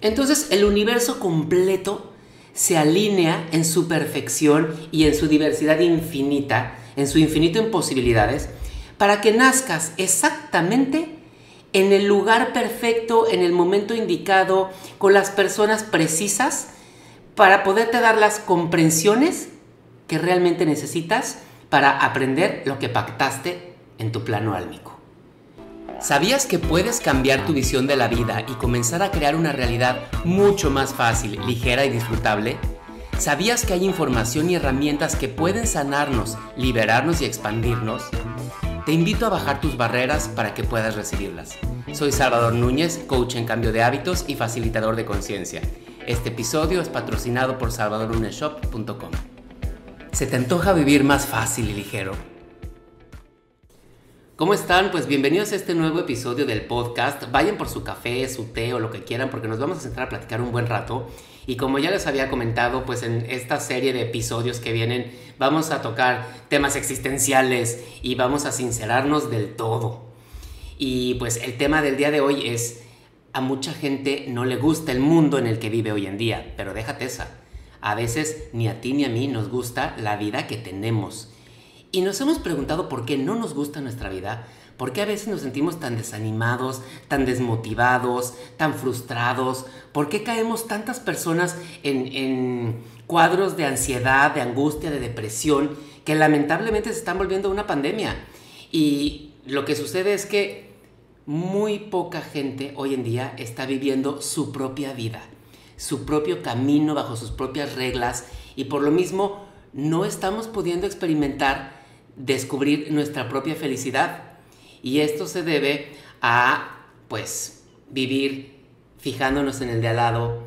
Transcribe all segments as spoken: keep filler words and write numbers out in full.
Entonces el universo completo se alinea en su perfección y en su diversidad infinita, en su infinito en posibilidades, para que nazcas exactamente en el lugar perfecto, en el momento indicado, con las personas precisas, para poderte dar las comprensiones que realmente necesitas para aprender lo que pactaste en tu plano álmico. ¿Sabías que puedes cambiar tu visión de la vida y comenzar a crear una realidad mucho más fácil, ligera y disfrutable? ¿Sabías que hay información y herramientas que pueden sanarnos, liberarnos y expandirnos? Te invito a bajar tus barreras para que puedas recibirlas. Soy Salvador Núñez, coach en cambio de hábitos y facilitador de conciencia. Este episodio es patrocinado por salvador núñez shop punto com. ¿Se te antoja vivir más fácil y ligero? ¿Cómo están? Pues bienvenidos a este nuevo episodio del podcast. Vayan por su café, su té o lo que quieran porque nos vamos a sentar a platicar un buen rato. Y como ya les había comentado, pues en esta serie de episodios que vienen vamos a tocar temas existenciales y vamos a sincerarnos del todo. Y pues el tema del día de hoy es: a mucha gente no le gusta el mundo en el que vive hoy en día, pero déjate esa. A veces ni a ti ni a mí nos gusta la vida que tenemos. Y nos hemos preguntado por qué no nos gusta nuestra vida, por qué a veces nos sentimos tan desanimados, tan desmotivados, tan frustrados, por qué caemos tantas personas en, en cuadros de ansiedad, de angustia, de depresión, que lamentablemente se están volviendo una pandemia. Y lo que sucede es que muy poca gente hoy en día está viviendo su propia vida, su propio camino bajo sus propias reglas, y por lo mismo no estamos pudiendo experimentar descubrir nuestra propia felicidad. Y esto se debe a, pues, vivir fijándonos en el de al lado,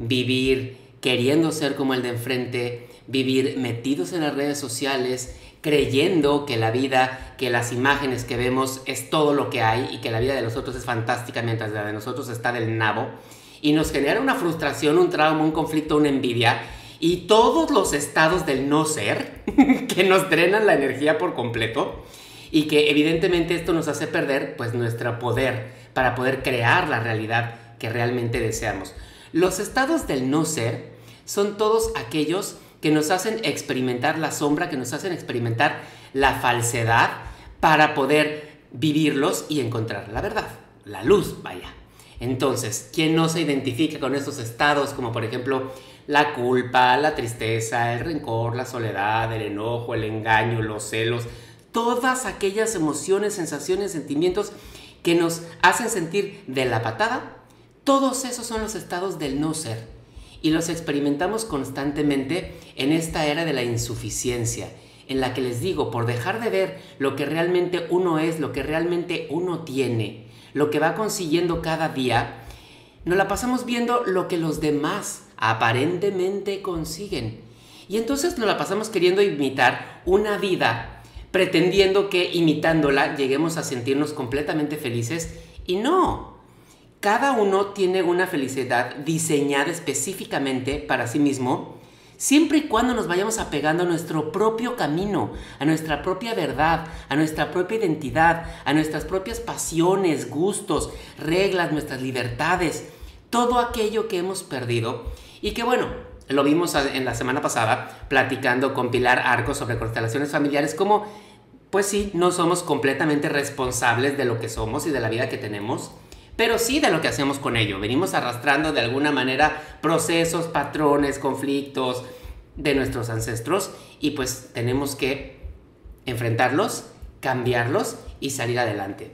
vivir queriendo ser como el de enfrente, vivir metidos en las redes sociales, creyendo que la vida, que las imágenes que vemos es todo lo que hay y que la vida de los otros es fantástica mientras la de nosotros está del nabo. Y nos genera una frustración, un trauma, un conflicto, una envidia y todos los estados del no ser que nos drenan la energía por completo, y que evidentemente esto nos hace perder pues nuestro poder para poder crear la realidad que realmente deseamos. Los estados del no ser son todos aquellos que nos hacen experimentar la sombra, que nos hacen experimentar la falsedad para poder vivirlos y encontrar la verdad, la luz, vaya. Entonces, ¿quién no se identifica con estos estados como por ejemplo la culpa, la tristeza, el rencor, la soledad, el enojo, el engaño, los celos? Todas aquellas emociones, sensaciones, sentimientos que nos hacen sentir de la patada, todos esos son los estados del no ser. Y los experimentamos constantemente en esta era de la insuficiencia, en la que les digo, por dejar de ver lo que realmente uno es, lo que realmente uno tiene, lo que va consiguiendo cada día, nos la pasamos viendo lo que los demás aparentemente consiguen. Y entonces nos la pasamos queriendo imitar una vida, pretendiendo que imitándola lleguemos a sentirnos completamente felices. Y no, cada uno tiene una felicidad diseñada específicamente para sí mismo, siempre y cuando nos vayamos apegando a nuestro propio camino, a nuestra propia verdad, a nuestra propia identidad, a nuestras propias pasiones, gustos, reglas, nuestras libertades, todo aquello que hemos perdido. Y que bueno, lo vimos en la semana pasada platicando con Pilar Arcos sobre constelaciones familiares, como pues sí, no somos completamente responsables de lo que somos y de la vida que tenemos, pero sí de lo que hacemos con ello. Venimos arrastrando de alguna manera procesos, patrones, conflictos de nuestros ancestros, y pues tenemos que enfrentarlos, cambiarlos y salir adelante.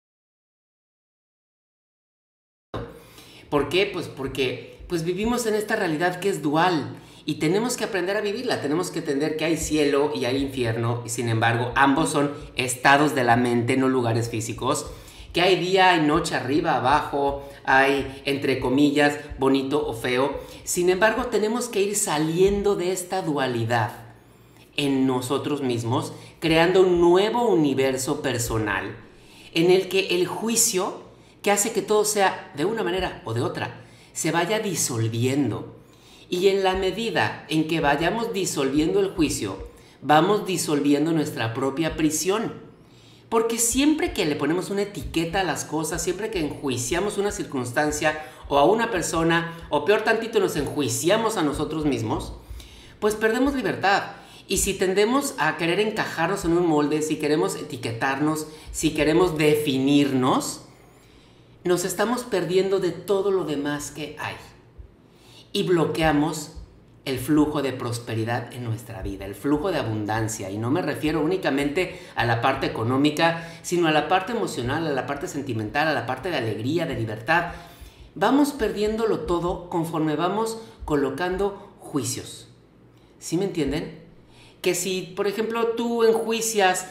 ¿Por qué? Pues porque pues vivimos en esta realidad que es dual y tenemos que aprender a vivirla. Tenemos que entender que hay cielo y hay infierno, y sin embargo ambos son estados de la mente, no lugares físicos. Que hay día, hay noche, arriba, abajo, hay entre comillas bonito o feo. Sin embargo, tenemos que ir saliendo de esta dualidad en nosotros mismos, creando un nuevo universo personal en el que el juicio, que hace que todo sea de una manera o de otra, se vaya disolviendo. Y en la medida en que vayamos disolviendo el juicio, vamos disolviendo nuestra propia prisión. Porque siempre que le ponemos una etiqueta a las cosas, siempre que enjuiciamos una circunstancia o a una persona, o peor tantito nos enjuiciamos a nosotros mismos, pues perdemos libertad. Y si tendemos a querer encajarnos en un molde, si queremos etiquetarnos, si queremos definirnos, nos estamos perdiendo de todo lo demás que hay. Y bloqueamos el flujo de prosperidad en nuestra vida, el flujo de abundancia. Y no me refiero únicamente a la parte económica, sino a la parte emocional, a la parte sentimental, a la parte de alegría, de libertad. Vamos perdiéndolo todo conforme vamos colocando juicios. ¿Sí me entienden? Que si, por ejemplo, tú enjuicias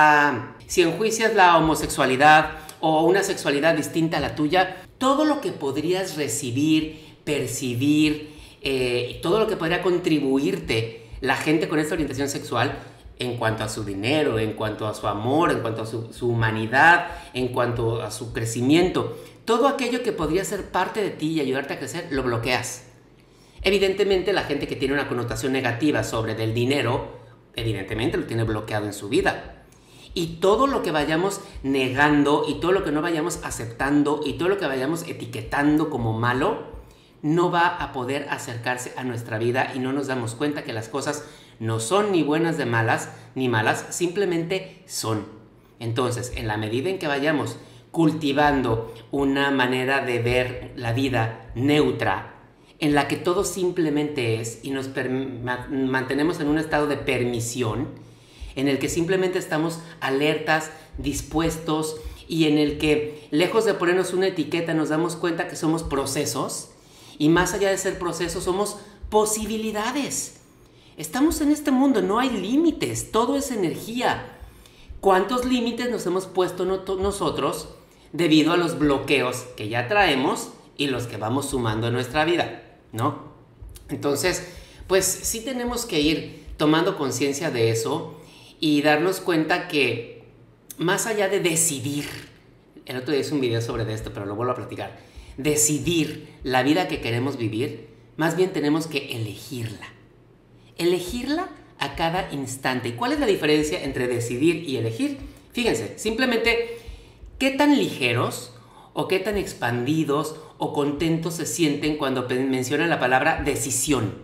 a, si enjuicias la homosexualidad o una sexualidad distinta a la tuya, todo lo que podrías recibir, percibir, eh, todo lo que podría contribuirte la gente con esta orientación sexual en cuanto a su dinero, en cuanto a su amor, en cuanto a su, su humanidad, en cuanto a su crecimiento, todo aquello que podría ser parte de ti y ayudarte a crecer, lo bloqueas. Evidentemente, la gente que tiene una connotación negativa sobre del dinero, evidentemente lo tiene bloqueado en su vida. Y todo lo que vayamos negando y todo lo que no vayamos aceptando y todo lo que vayamos etiquetando como malo, no va a poder acercarse a nuestra vida y no nos damos cuenta que las cosas no son ni buenas de malas, ni malas, simplemente son. Entonces, en la medida en que vayamos cultivando una manera de ver la vida neutra, en la que todo simplemente es y nos mantenemos en un estado de permisión, en el que simplemente estamos alertas, dispuestos y en el que, lejos de ponernos una etiqueta, nos damos cuenta que somos procesos y más allá de ser procesos, somos posibilidades. Estamos en este mundo, no hay límites, todo es energía. ¿Cuántos límites nos hemos puesto nosotros debido a los bloqueos que ya traemos y los que vamos sumando en nuestra vida, ¿no? Entonces, pues sí tenemos que ir tomando conciencia de eso y darnos cuenta que más allá de decidir, el otro día hice un video sobre esto, pero lo vuelvo a platicar, decidir la vida que queremos vivir, más bien tenemos que elegirla. Elegirla a cada instante. ¿Y cuál es la diferencia entre decidir y elegir? Fíjense, simplemente, ¿qué tan ligeros o qué tan expandidos o contentos se sienten cuando mencionan la palabra decisión?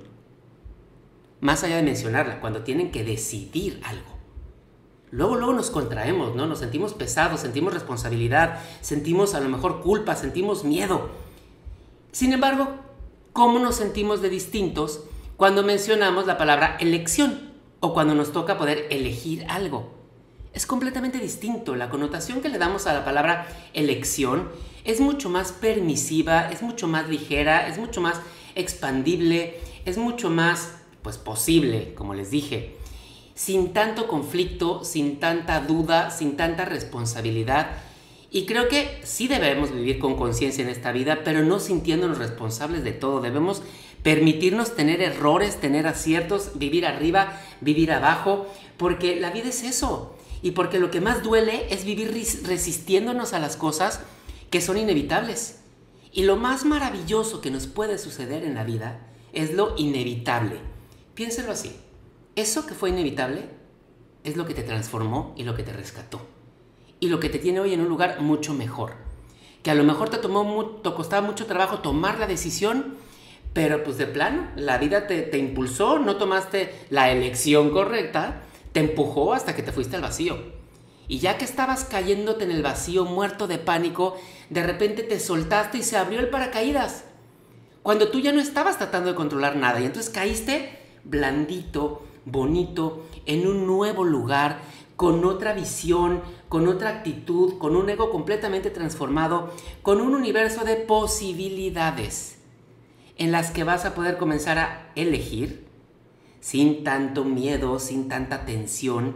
Más allá de mencionarla, cuando tienen que decidir algo. Luego, luego nos contraemos, ¿no? Nos sentimos pesados, sentimos responsabilidad, sentimos a lo mejor culpa, sentimos miedo. Sin embargo, ¿cómo nos sentimos de distintos cuando mencionamos la palabra elección o cuando nos toca poder elegir algo? Es completamente distinto. La connotación que le damos a la palabra elección es mucho más permisiva, es mucho más ligera, es mucho más expandible, es mucho más, pues, posible, como les dije, sin tanto conflicto, sin tanta duda, sin tanta responsabilidad. Y creo que sí debemos vivir con conciencia en esta vida, pero no sintiéndonos responsables de todo. Debemos permitirnos tener errores, tener aciertos, vivir arriba, vivir abajo, porque la vida es eso. Y porque lo que más duele es vivir resistiéndonos a las cosas que son inevitables. Y lo más maravilloso que nos puede suceder en la vida es lo inevitable. Piénselo así. Eso que fue inevitable es lo que te transformó y lo que te rescató. Y lo que te tiene hoy en un lugar mucho mejor. Que a lo mejor te, tomó, te costaba mucho trabajo tomar la decisión, pero pues de plano, la vida te, te impulsó, no tomaste la elección correcta, te empujó hasta que te fuiste al vacío. Y ya que estabas cayéndote en el vacío, muerto de pánico, de repente te soltaste y se abrió el paracaídas. Cuando tú ya no estabas tratando de controlar nada y entonces caíste blandito, bonito, en un nuevo lugar, con otra visión, con otra actitud, con un ego completamente transformado, con un universo de posibilidades en las que vas a poder comenzar a elegir sin tanto miedo, sin tanta tensión,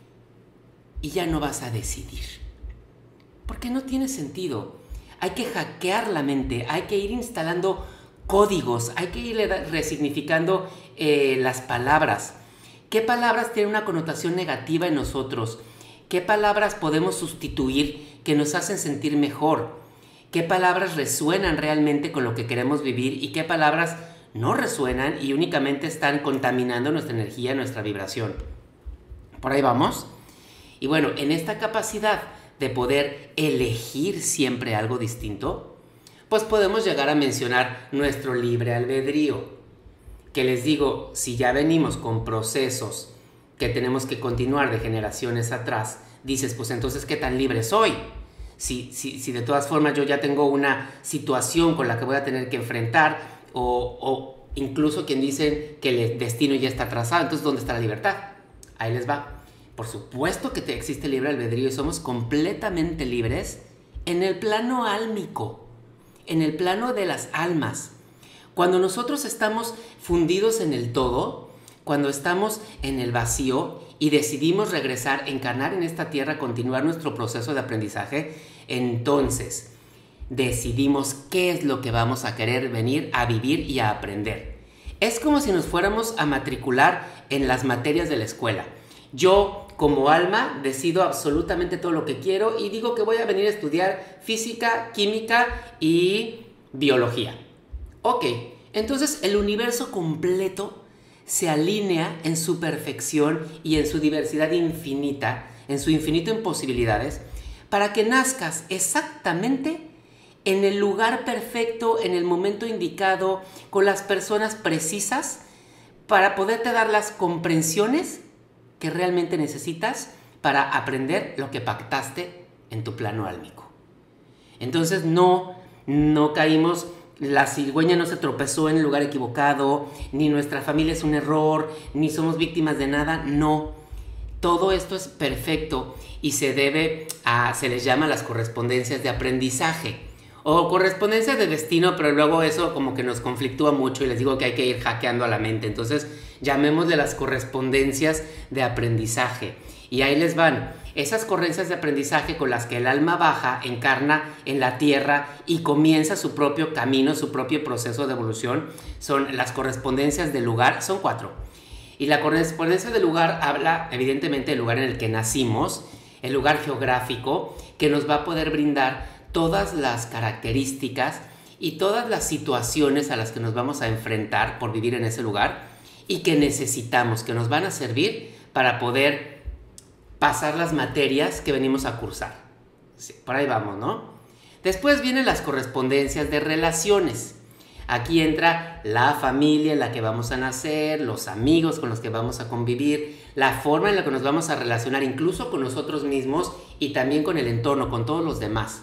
y ya no vas a decidir. Porque no tiene sentido. Hay que hackear la mente, hay que ir instalando códigos, hay que ir resignificando eh, las palabras. ¿Qué palabras tienen una connotación negativa en nosotros? ¿Qué palabras podemos sustituir que nos hacen sentir mejor? ¿Qué palabras resuenan realmente con lo que queremos vivir y qué palabras no resuenan y únicamente están contaminando nuestra energía, nuestra vibración? Por ahí vamos. Y bueno, en esta capacidad de poder elegir siempre algo distinto, pues podemos llegar a mencionar nuestro libre albedrío. Que les digo, si ya venimos con procesos que tenemos que continuar de generaciones atrás, dices, pues entonces, ¿qué tan libre soy? Si, si, si de todas formas yo ya tengo una situación con la que voy a tener que enfrentar, o, o incluso quien dice que el destino ya está trazado, entonces ¿dónde está la libertad? Ahí les va. Por supuesto que te existe libre albedrío y somos completamente libres en el plano álmico, en el plano de las almas. Cuando nosotros estamos fundidos en el todo, cuando estamos en el vacío y decidimos regresar, encarnar en esta tierra, continuar nuestro proceso de aprendizaje, entonces decidimos qué es lo que vamos a querer venir a vivir y a aprender. Es como si nos fuéramos a matricular en las materias de la escuela. Yo, como alma, decido absolutamente todo lo que quiero y digo que voy a venir a estudiar física, química y biología. Ok, entonces el universo completo se alinea en su perfección y en su diversidad infinita, en su infinito en posibilidades, para que nazcas exactamente en el lugar perfecto, en el momento indicado, con las personas precisas, para poderte dar las comprensiones que realmente necesitas para aprender lo que pactaste en tu plano álmico. Entonces no, no caímos... La cigüeña no se tropezó en el lugar equivocado, ni nuestra familia es un error, ni somos víctimas de nada, no. Todo esto es perfecto y se debe a, se les llama las correspondencias de aprendizaje o correspondencias de destino, pero luego eso como que nos conflictúa mucho y les digo que hay que ir hackeando a la mente. Entonces llamémosle las correspondencias de aprendizaje y ahí les van. Esas corrientes de aprendizaje con las que el alma baja, encarna en la tierra y comienza su propio camino, su propio proceso de evolución, son las correspondencias del lugar, son cuatro. Y la correspondencia del lugar habla evidentemente del lugar en el que nacimos, el lugar geográfico, que nos va a poder brindar todas las características y todas las situaciones a las que nos vamos a enfrentar por vivir en ese lugar y que necesitamos, que nos van a servir para poder pasar las materias que venimos a cursar. Sí, por ahí vamos, ¿no? Después vienen las correspondencias de relaciones. Aquí entra la familia en la que vamos a nacer, los amigos con los que vamos a convivir, la forma en la que nos vamos a relacionar incluso con nosotros mismos y también con el entorno, con todos los demás.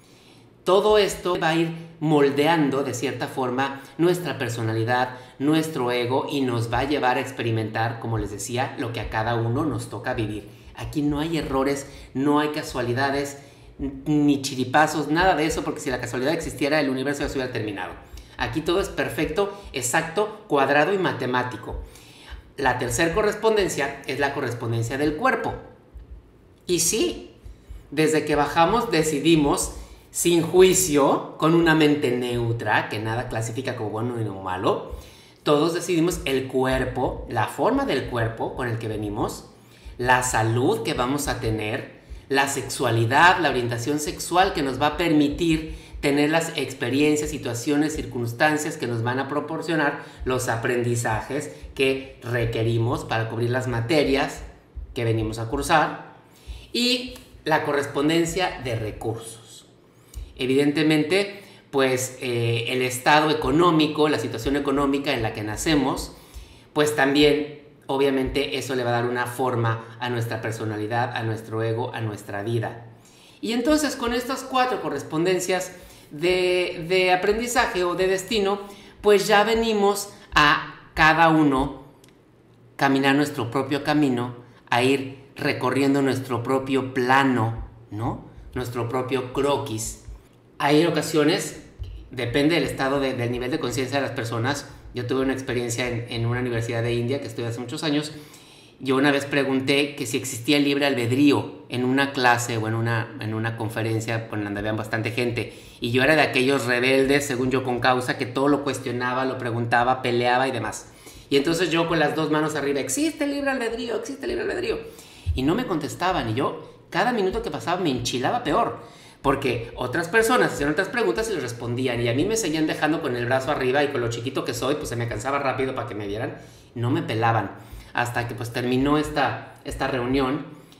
Todo esto va a ir moldeando de cierta forma nuestra personalidad, nuestro ego y nos va a llevar a experimentar, como les decía, lo que a cada uno nos toca vivir. Aquí no hay errores, no hay casualidades, ni chiripazos, nada de eso, porque si la casualidad existiera, el universo ya se hubiera terminado. Aquí todo es perfecto, exacto, cuadrado y matemático. La tercera correspondencia es la correspondencia del cuerpo. Y sí, desde que bajamos decidimos, sin juicio, con una mente neutra, que nada clasifica como bueno ni como malo, todos decidimos el cuerpo, la forma del cuerpo con el que venimos, la salud que vamos a tener, la sexualidad, la orientación sexual que nos va a permitir tener las experiencias, situaciones, circunstancias que nos van a proporcionar los aprendizajes que requerimos para cubrir las materias que venimos a cursar y la correspondencia de recursos. Evidentemente, pues eh, el estado económico, la situación económica en la que nacemos, pues también obviamente eso le va a dar una forma a nuestra personalidad, a nuestro ego, a nuestra vida. Y entonces con estas cuatro correspondencias de, de aprendizaje o de destino, pues ya venimos a cada uno caminar nuestro propio camino, a ir recorriendo nuestro propio plano, ¿no? Nuestro propio croquis. Hay ocasiones, depende del estado, de, del nivel de conciencia de las personas. Yo tuve una experiencia en, en una universidad de India que estudié hace muchos años. Yo una vez pregunté que si existía el libre albedrío en una clase o en una, en una conferencia con donde había bastante gente. Y yo era de aquellos rebeldes, según yo, con causa, que todo lo cuestionaba, lo preguntaba, peleaba y demás. Y entonces yo con las dos manos arriba, existe el libre albedrío, existe el libre albedrío. Y no me contestaban. Y yo, cada minuto que pasaba, me enchilaba peor. Porque otras personas hacían otras preguntas y les respondían. Y a mí me seguían dejando con el brazo arriba y con lo chiquito que soy, pues se me cansaba rápido para que me vieran. No me pelaban. Hasta que pues terminó esta, esta reunión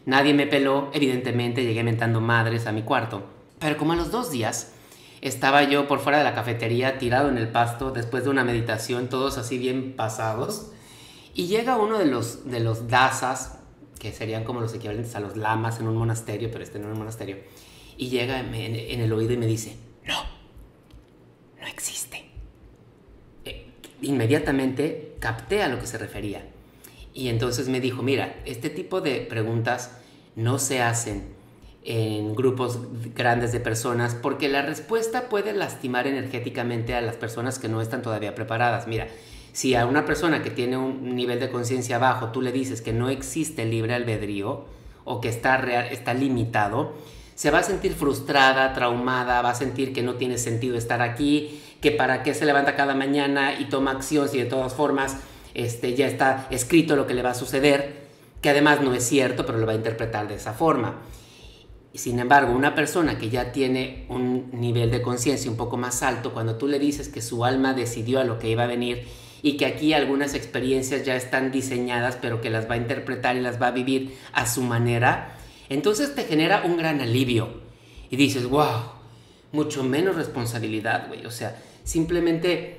Nadie me peló, evidentemente llegué mentando madres a mi cuarto. Pero como a los dos días estaba yo por fuera de la cafetería tirado en el pasto después de una meditación, todos así bien pasados, y llega uno de los, de los dasas, que serían como los equivalentes a los lamas en un monasterio, pero este no era un monasterio, y llega en, en el oído y me dice, no, no existe. Eh, inmediatamente capté a lo que se refería. Y entonces me dijo, mira, este tipo de preguntas no se hacen en grupos grandes de personas porque la respuesta puede lastimar energéticamente a las personas que no están todavía preparadas. Mira, si a una persona que tiene un nivel de conciencia bajo tú le dices que no existe libre albedrío o que está, real, está limitado, se va a sentir frustrada, traumada, va a sentir que no tiene sentido estar aquí, que para qué se levanta cada mañana y toma acción si de todas formas este, ya está escrito lo que le va a suceder, que además no es cierto, pero lo va a interpretar de esa forma. Sin embargo, una persona que ya tiene un nivel de conciencia un poco más alto, cuando tú le dices que su alma decidió a lo que iba a venir y que aquí algunas experiencias ya están diseñadas, pero que las va a interpretar y las va a vivir a su manera, entonces te genera un gran alivio. Y dices, wow, mucho menos responsabilidad, güey. O sea, simplemente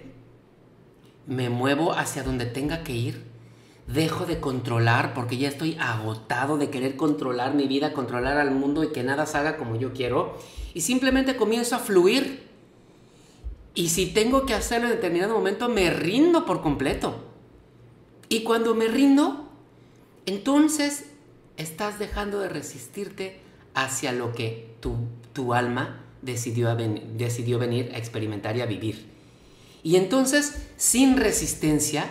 me muevo hacia donde tenga que ir. Dejo de controlar porque ya estoy agotado de querer controlar mi vida, controlar al mundo y que nada salga como yo quiero. Y simplemente comienzo a fluir. Y si tengo que hacerlo en determinado momento, me rindo por completo. Y cuando me rindo, entonces estás dejando de resistirte hacia lo que tu, tu alma decidió, a ven, decidió venir a experimentar y a vivir. Y entonces, sin resistencia,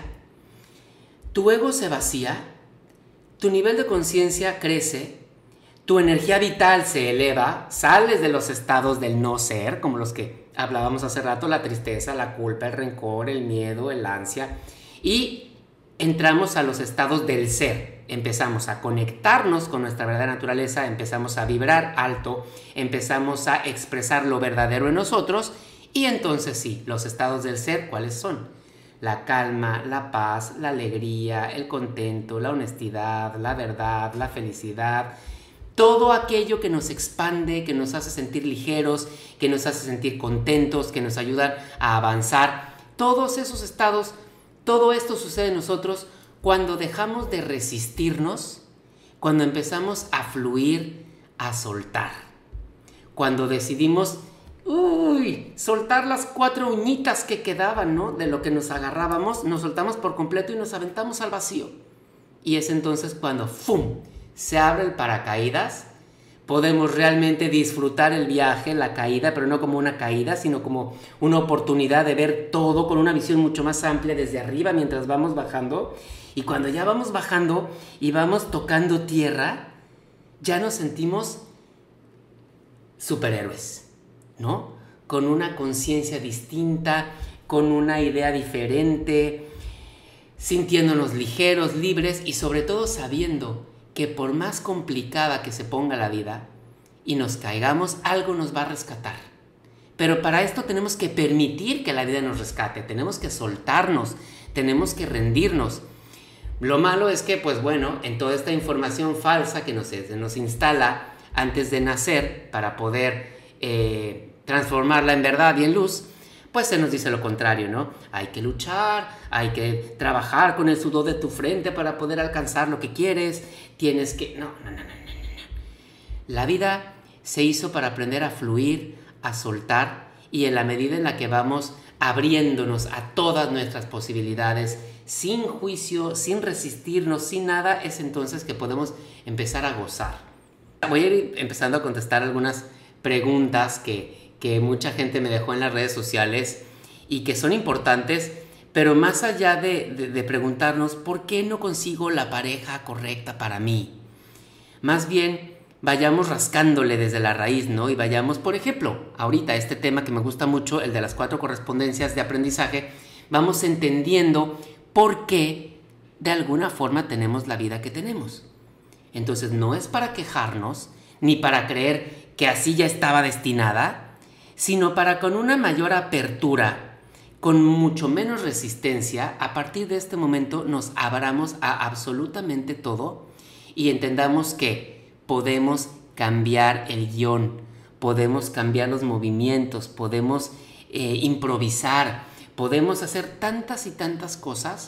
tu ego se vacía, tu nivel de conciencia crece, tu energía vital se eleva, sales de los estados del no ser, como los que hablábamos hace rato, la tristeza, la culpa, el rencor, el miedo, el ansia, y entramos a los estados del ser. Empezamos a conectarnos con nuestra verdadera naturaleza, empezamos a vibrar alto, empezamos a expresar lo verdadero en nosotros, y entonces sí, los estados del ser, ¿cuáles son? La calma, la paz, la alegría, el contento, la honestidad, la verdad, la felicidad, todo aquello que nos expande, que nos hace sentir ligeros, que nos hace sentir contentos, que nos ayudan a avanzar. Todos esos estados, todo esto sucede en nosotros cuando dejamos de resistirnos, cuando empezamos a fluir, a soltar. Cuando decidimos, uy, soltar las cuatro uñitas que quedaban, ¿no? De lo que nos agarrábamos, nos soltamos por completo y nos aventamos al vacío. Y es entonces cuando, ¡fum!, se abre el paracaídas, podemos realmente disfrutar el viaje, la caída, pero no como una caída, sino como una oportunidad de ver todo con una visión mucho más amplia desde arriba mientras vamos bajando. Y cuando ya vamos bajando y vamos tocando tierra, ya nos sentimos superhéroes, ¿no? Con una conciencia distinta, con una idea diferente, sintiéndonos ligeros, libres y sobre todo sabiendo que por más complicada que se ponga la vida y nos caigamos, algo nos va a rescatar. Pero para esto tenemos que permitir que la vida nos rescate, tenemos que soltarnos, tenemos que rendirnos. Lo malo es que, pues bueno, en toda esta información falsa que nos, nos instala antes de nacer para poder eh, transformarla en verdad y en luz, pues se nos dice lo contrario, ¿no? Hay que luchar, hay que trabajar con el sudor de tu frente para poder alcanzar lo que quieres, tienes que... No, no, no, no, no, no. La vida se hizo para aprender a fluir, a soltar, y en la medida en la que vamos abriéndonos a todas nuestras posibilidades, sin juicio, sin resistirnos, sin nada, es entonces que podemos empezar a gozar. Voy a ir empezando a contestar algunas preguntas que... que mucha gente me dejó en las redes sociales y que son importantes, pero más allá de, de, de preguntarnos ¿por qué no consigo la pareja correcta para mí? Más bien, vayamos rascándole desde la raíz, ¿no? Y vayamos, por ejemplo, ahorita este tema que me gusta mucho, el de las cuatro correspondencias de aprendizaje, vamos entendiendo por qué de alguna forma tenemos la vida que tenemos. Entonces, no es para quejarnos, ni para creer que así ya estaba destinada, sino para con una mayor apertura, con mucho menos resistencia, a partir de este momento nos abramos a absolutamente todo y entendamos que podemos cambiar el guión, podemos cambiar los movimientos, podemos eh, improvisar, podemos hacer tantas y tantas cosas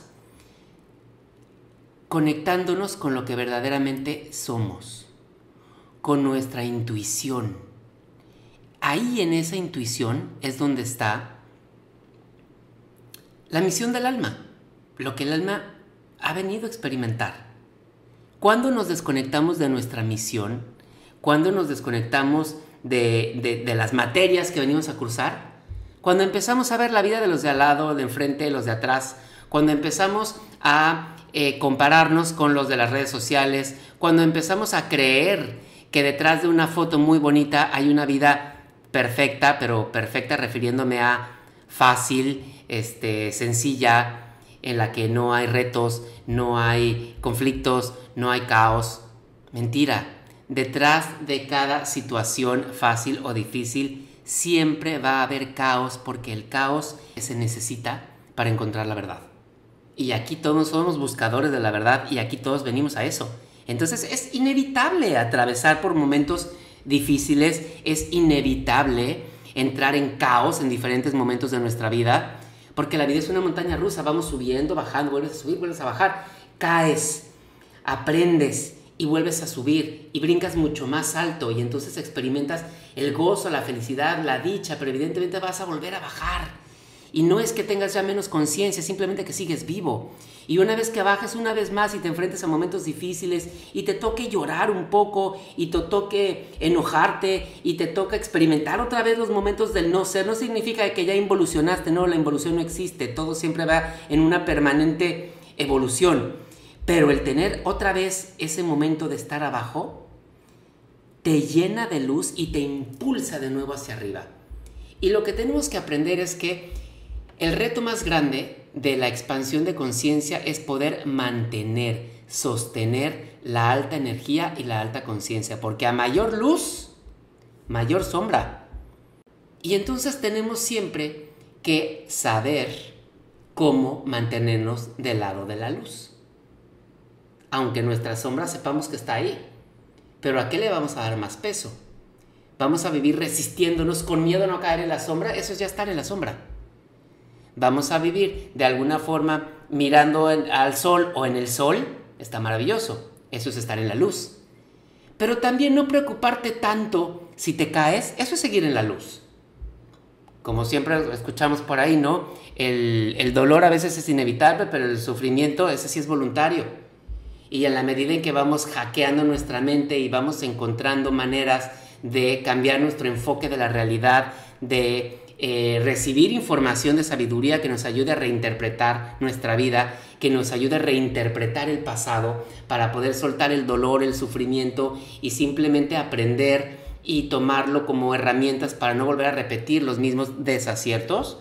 conectándonos con lo que verdaderamente somos, con nuestra intuición. Ahí en esa intuición es donde está la misión del alma, lo que el alma ha venido a experimentar. Cuando nos desconectamos de nuestra misión, cuando nos desconectamos de, de, de las materias que venimos a cursar, cuando empezamos a ver la vida de los de al lado, de enfrente, de los de atrás, cuando empezamos a eh, compararnos con los de las redes sociales, cuando empezamos a creer que detrás de una foto muy bonita hay una vida perfecta, pero perfecta refiriéndome a fácil, este, sencilla, en la que no hay retos, no hay conflictos, no hay caos. Mentira. Detrás de cada situación fácil o difícil siempre va a haber caos, porque el caos se necesita para encontrar la verdad. Y aquí todos somos buscadores de la verdad y aquí todos venimos a eso. Entonces es inevitable atravesar por momentos difíciles, es inevitable entrar en caos en diferentes momentos de nuestra vida, porque la vida es una montaña rusa, vamos subiendo, bajando, vuelves a subir, vuelves a bajar, caes, aprendes y vuelves a subir y brincas mucho más alto y entonces experimentas el gozo, la felicidad, la dicha, pero evidentemente vas a volver a bajar. Y no es que tengas ya menos conciencia, simplemente que sigues vivo. Y una vez que bajes una vez más y te enfrentes a momentos difíciles y te toque llorar un poco y te toque enojarte y te toca experimentar otra vez los momentos del no ser, no significa que ya involucionaste, no, la involución no existe, todo siempre va en una permanente evolución. Pero el tener otra vez ese momento de estar abajo te llena de luz y te impulsa de nuevo hacia arriba. Y lo que tenemos que aprender es que el reto más grande de la expansión de conciencia es poder mantener, sostener la alta energía y la alta conciencia, porque a mayor luz, mayor sombra. Y entonces tenemos siempre que saber cómo mantenernos del lado de la luz. Aunque nuestra sombra sepamos que está ahí, pero ¿a qué le vamos a dar más peso? ¿Vamos a vivir resistiéndonos con miedo a no caer en la sombra? Eso es ya estar en la sombra. Vamos a vivir de alguna forma mirando en, al sol o en el sol, está maravilloso, eso es estar en la luz. Pero también no preocuparte tanto si te caes, eso es seguir en la luz. Como siempre escuchamos por ahí, ¿no? El, el dolor a veces es inevitable, pero el sufrimiento, ese sí es voluntario. Y en la medida en que vamos hackeando nuestra mente y vamos encontrando maneras de cambiar nuestro enfoque de la realidad, de Eh, recibir información de sabiduría que nos ayude a reinterpretar nuestra vida, que nos ayude a reinterpretar el pasado para poder soltar el dolor, el sufrimiento y simplemente aprender y tomarlo como herramientas para no volver a repetir los mismos desaciertos.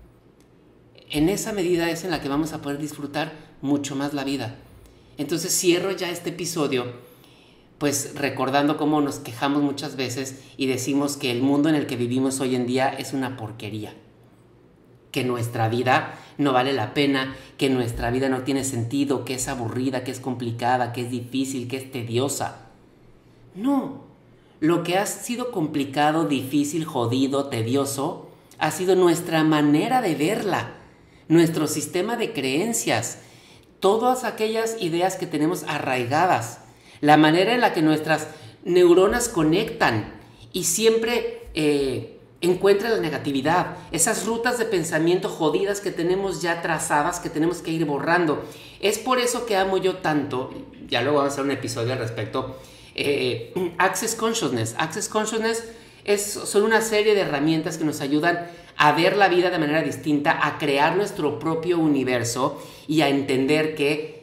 En esa medida es en la que vamos a poder disfrutar mucho más la vida. Entonces cierro ya este episodio pues recordando cómo nos quejamos muchas veces y decimos que el mundo en el que vivimos hoy en día es una porquería, que nuestra vida no vale la pena, que nuestra vida no tiene sentido, que es aburrida, que es complicada, que es difícil, que es tediosa. No, lo que ha sido complicado, difícil, jodido, tedioso, ha sido nuestra manera de verla, nuestro sistema de creencias, todas aquellas ideas que tenemos arraigadas, la manera en la que nuestras neuronas conectan y siempre eh, encuentran la negatividad, esas rutas de pensamiento jodidas que tenemos ya trazadas, que tenemos que ir borrando. Es por eso que amo yo tanto, ya luego vamos a hacer un episodio al respecto, eh, Access Consciousness. Access Consciousness es, son una serie de herramientas que nos ayudan a ver la vida de manera distinta, a crear nuestro propio universo y a entender que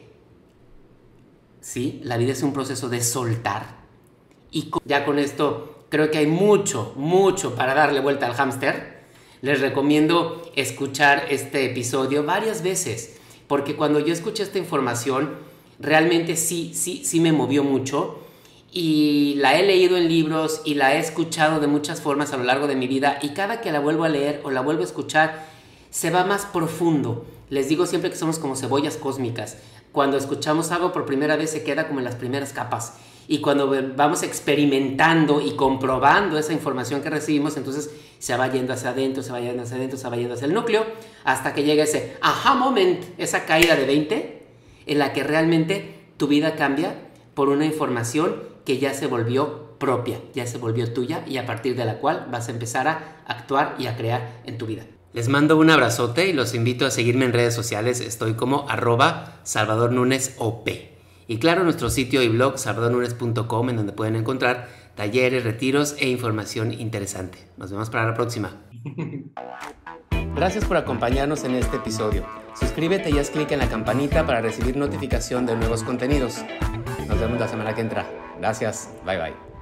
sí, la vida es un proceso de soltar. Y con, ya con esto creo que hay mucho, mucho para darle vuelta al hámster. Les recomiendo escuchar este episodio varias veces, porque cuando yo escuché esta información, realmente sí, sí, sí me movió mucho. Y la he leído en libros y la he escuchado de muchas formas a lo largo de mi vida. Y cada que la vuelvo a leer o la vuelvo a escuchar, se va más profundo. Les digo siempre que somos como cebollas cósmicas. Cuando escuchamos algo por primera vez se queda como en las primeras capas Y cuando vamos experimentando y comprobando esa información que recibimos, entonces se va yendo hacia adentro, se va yendo hacia adentro, se va yendo hacia el núcleo, hasta que llega ese aha moment, esa caída de veinte, en la que realmente tu vida cambia por una información que ya se volvió propia, ya se volvió tuya y a partir de la cual vas a empezar a actuar y a crear en tu vida. Les mando un abrazote y los invito a seguirme en redes sociales. Estoy como arroba Salvador Núñez O P. Y claro, nuestro sitio y blog salvador núñez punto com, en donde pueden encontrar talleres, retiros e información interesante. Nos vemos para la próxima. Gracias por acompañarnos en este episodio. Suscríbete y haz clic en la campanita para recibir notificación de nuevos contenidos. Nos vemos la semana que entra. Gracias. Bye bye.